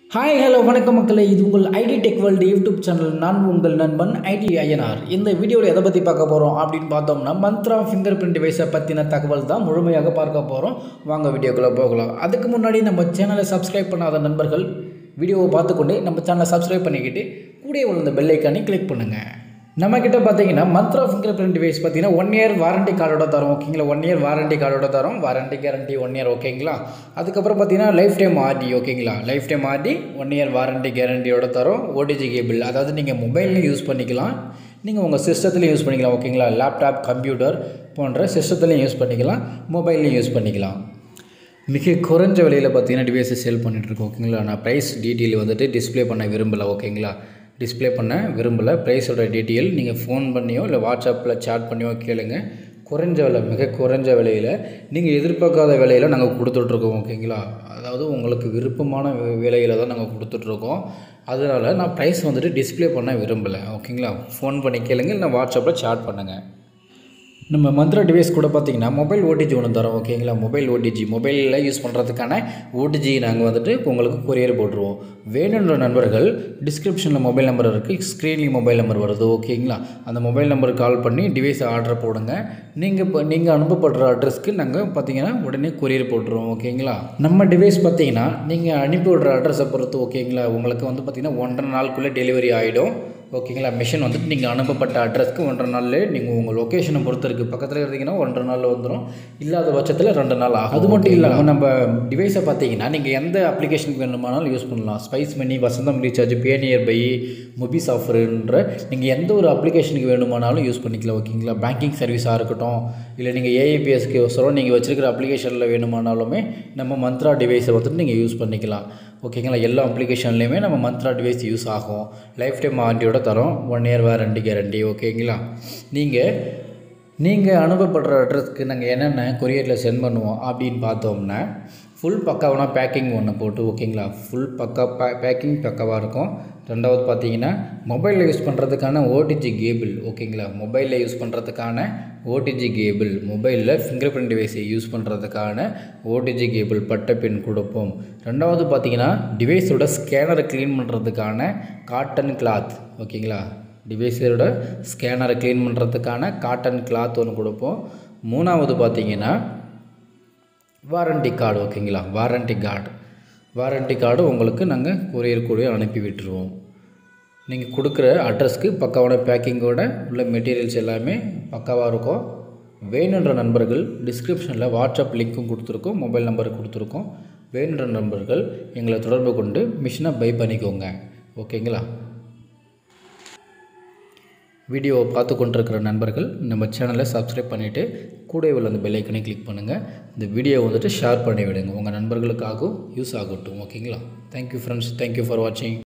Hi hello வணக்கம் மக்களே, இது உங்கள் IT tech world YouTube channel. நான் உங்கள் நண்பன் ஐடி ஐயனார். இந்த வீடியோவில் எதை பற்றி பார்க்க போகிறோம் அப்படின்னு பார்த்தோம்னா, மந்த்ரா ஃபிங்கர் பிரிண்ட் டிவைஸை பற்றின தகவல் தான் முழுமையாக பார்க்க போகிறோம். வாங்க வீடியோக்குள்ளே போகலாம். அதுக்கு முன்னாடி நம்ம சேனலை சப்ஸ்கிரைப் பண்ணாத நண்பர்கள் வீடியோவை பார்த்துக்கொண்டு நம்ம சேனலை சப்ஸ்கிரைப் பண்ணிக்கிட்டு கூடவே உள்ள பெல் ஐக்கானை கிளிக் பண்ணுங்கள். நம்மக்கிட்ட பார்த்தீங்கன்னா மந்த்ரா ஃபிங்கர் பிரிண்ட் டிவைஸ் பார்த்தீங்கன்னா 1 இயர் வாரண்டி கார்டோட தரோம். ஓகேங்களா, 1 இயர் வாரண்டி கார்டோட தரோம். Warranty guarantee 1 year. ஓகேங்களா, அதுக்கப்புறம் பார்த்தீங்கன்னா லைஃப் டைம் ஆர்டி. ஓகேங்களா, life time RD 1 year warranty கேரண்டியோட தரோம். ஓடிஜி கேபிள், அதாவது நீங்கள் மொபைல்லையும் யூஸ் பண்ணிக்கலாம், நீங்கள் உங்கள் சிஸ்டத்துலையும் யூஸ் பண்ணிக்கலாம். ஓகேங்களா, லேப்டாப் கம்ப்யூட்டர் போன்ற சிஸ்டத்துலையும் யூஸ் பண்ணிக்கலாம், மொபைல்லையும் யூஸ் பண்ணிக்கலாம். மிக குறைஞ்ச விலையில் பார்த்தீங்கன்னா டிவைஸை சேல் பண்ணிகிட்ருக்கோம். ஓகேங்களா, நான் ப்ரைஸ் டீட்டெயில் வந்துட்டு டிஸ்பிளே பண்ண விரும்பலை. ஓகேங்களா, டிஸ்பிளே பண்ண விரும்பலை. ப்ரைஸோட டீட்டெயில் நீங்கள் ஃபோன் பண்ணியோ இல்லை வாட்ஸ்அப்பில் சேட் பண்ணியோ கேளுங்க. குறைஞ்ச விலை, மிக குறைஞ்ச விலையில், நீங்கள் எதிர்பார்க்காத விலையில் நாங்கள் கொடுத்துட்ருக்கோம். ஓகேங்களா, அதாவது உங்களுக்கு விருப்பமான விலையில் தான் நாங்கள் கொடுத்துட்ருக்கோம். அதனால் நான் ப்ரைஸ் வந்துட்டு டிஸ்பிளே பண்ண விரும்பலை. ஓகேங்களா, ஃபோன் பண்ணி கேளுங்க, இல்லை வாட்ஸ்அப்பில் சேட் பண்ணுங்கள். நம்ம மந்த்ரா டிவைஸ் கூட பார்த்திங்கன்னா மொபைல் ஓடிஜி ஒன்று தரோம். ஓகேங்களா, மொபைல் ஓடிஜி, மொபைலில் யூஸ் பண்ணுறதுக்கான ஓடிஜி நாங்கள் வந்துட்டு உங்களுக்கு கொரியர் போட்டுருவோம். வேணுன்ற நண்பர்கள் டிஸ்கிரிப்ஷனில் மொபைல் நம்பர் இருக்குது, ஸ்க்ரீன்லேயும் மொபைல் நம்பர் வருது. ஓகேங்களா, அந்த மொபைல் நம்பருக்கு கால் பண்ணி டிவைஸை ஆர்டர் போடுங்க. நீங்கள் அனுப்பப்படுற அட்ரஸ்க்கு நாங்கள் பார்த்திங்கன்னா உடனே கொரியர் போட்டுருவோம். ஓகேங்களா, நம்ம டிவைஸ் பார்த்திங்கன்னா நீங்கள் அனுப்பி விடுற அட்ரஸை பொறுத்து. ஓகேங்களா, உங்களுக்கு வந்து பார்த்திங்கன்னா 1.5 நாளுக்குள்ளே டெலிவரி ஆகிடும். ஓகேங்களா, மிஷின் வந்துட்டு நீங்கள் அனுப்பப்பட்ட அட்ரஸ்க்கு 1.5 நாள்லேயே, நீங்கள் உங்கள் லொக்கேஷனை பொறுத்து இருக்குது. பக்கத்தில் இருந்தீங்கன்னா 1.5 நாளில் வந்துடும், இல்லாத பட்சத்தில் 2 நாள் ஆகும். அது மட்டும் இல்லாமல் நம்ம டிவைஸை பார்த்தீங்கன்னா நீங்கள் எந்த அப்ளிகேஷனுக்கு வேணுமானாலும் யூஸ் பண்ணலாம். Spice Money, Vasantham recharge, PayNearby, மொபிஸ் ஆஃபருன்ற நீங்கள் எந்த ஒரு அப்ளிகேஷனுக்கு வேணுமானாலும் யூஸ் பண்ணிக்கலாம். ஓகேங்களா, பேங்கிங் சர்வீஸாக இருக்கட்டும், இல்லை நீங்கள் ஏஐபிஎஸ்க்கு வசரம் நீங்கள் வச்சுருக்கிற அப்ளிகேஷனில் வேணுமானாலுமே நம்ம மந்த்ரா டிவைஸை வந்துட்டு நீங்கள் யூஸ் பண்ணிக்கலாம். ஓகேங்களா, எல்லா அப்ளிகேஷன்லேயுமே நம்ம மந்த்ரா டிவைஸ் யூஸ் ஆகும். லைஃப் டைம் வாரண்டியோட தரோம், 1 இயர் வாரண்டி கேரண்டி. ஓகேங்களா, நீங்கள் அனுப்பப்படுற அட்ரஸ்க்கு நாங்கள் என்னென்ன கொரியரில் சென்ட் பண்ணுவோம் அப்படின்னு பார்த்தோம்னா, ஃபுல் பக்காவான பேக்கிங் ஒன்று போட்டு. ஓகேங்களா, ஃபுல் பேக்கிங் பக்காவாக இருக்கும். ரெண்டாவது பார்த்தீங்கன்னா மொபைலில் யூஸ் பண்ணுறதுக்கான ஓடிஜி கேபிள். ஓகேங்களா, மொபைலில் யூஸ் பண்ணுறதுக்கான ஓடிஜி கேபிள், மொபைலில் ஃபிங்கர் பிரிண்ட் டிவைஸை யூஸ் பண்ணுறதுக்கான ஓடிஜி கேபிள் பட்டை பின் கொடுப்போம். ரெண்டாவது பார்த்தீங்கன்னா டிவைஸோட ஸ்கேனரை க்ளீன் பண்ணுறதுக்கான காட்டன் கிளாத். ஓகேங்களா, டிவைஸோட ஸ்கேனரை க்ளீன் பண்ணுறதுக்கான காட்டன் கிளாத் ஒன்று கொடுப்போம். மூணாவது பார்த்தீங்கன்னா வாரண்டி கார்டு. ஓகேங்களா, வாரண்டி கார்டு உங்களுக்கு நாங்கள் கொரியர் கூட அனுப்பி விட்டுருவோம். நீங்கள் கொடுக்குற அட்ரஸ்க்கு பக்காவான பேக்கிங்கோட உள்ள மெட்டீரியல்ஸ் எல்லாமே பக்காவாக இருக்கும். வேணுன்ற நண்பர்கள் டிஸ்கிரிப்ஷனில் வாட்ஸ்அப் லிங்க்கும் கொடுத்துருக்கோம், மொபைல் நம்பர் கொடுத்துருக்கோம். வேணுன்ற நண்பர்கள் எங்களை தொடர்பு கொண்டு மிஷினை பை பண்ணிக்கோங்க. ஓகேங்களா, வீடியோவை பார்த்து கொண்டிருக்கிற நண்பர்கள் நம்ம சேனலை சப்ஸ்கிரைப் பண்ணிவிட்டு கூட உள்ள அந்த பெல் ஐக்கனை கிளிக் பண்ணுங்கள். இந்த வீடியோ வந்துட்டு ஷேர் பண்ணி விடுங்க, உங்கள் நண்பர்களுக்காகவும் யூஸ் ஆகட்டும். ஓகேங்களா, தேங்க்யூ ஃப்ரெண்ட்ஸ், தேங்க்யூ ஃபார் வாட்சிங்.